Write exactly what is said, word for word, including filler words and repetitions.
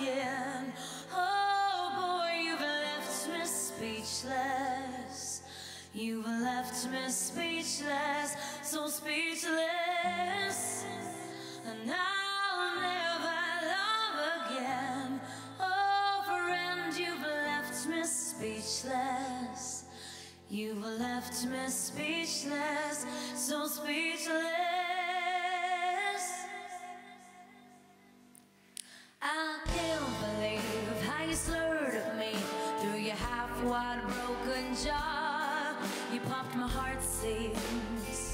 again. Oh boy, you've left me speechless. You've left me speechless, so speechless. And I'll never love again. Oh friend, you've left me speechless. You've left me speechless, so speechless. I can't believe how you slurred at me through your half-wide broken jaw. You popped my heart seams.